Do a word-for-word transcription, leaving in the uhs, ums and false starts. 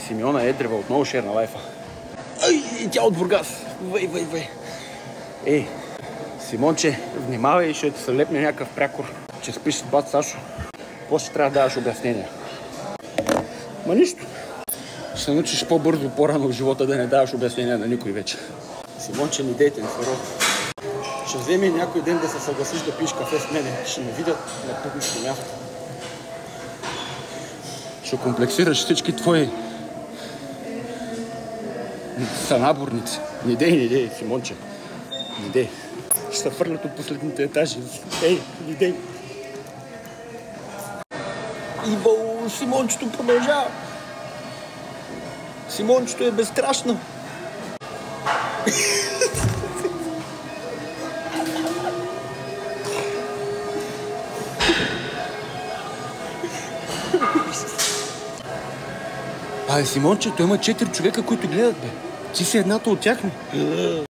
Симеона Едрева отново шер на лайфа. Ай, и тя от Бургас. Вей, вей, вей. Ей, Симонче, внимавай, ще ти се лепне някакъв прякор, че спиш с бат Сашо. После трябва да даваш обяснения. Ма нищо. Ще се научиш по-бързо, по-рано в живота да не даваш обяснения на никой вече. Симонче, не дейте, не своро. Ще вземе някой ден да се съгласиш да пиеш кафе с мене. Ще ме видят на публично място. Ще комплексираш всички твои сънаборници. Не дей, не дей, Симонче. Не дей. Ще се фърлят от последните етажи. Ей, не дей. И бъл, Симончето продължава. Симончето е безстрашно. Абе, Симонче, той има четири човека, които гледат, бе. Ти си едната от тях, не?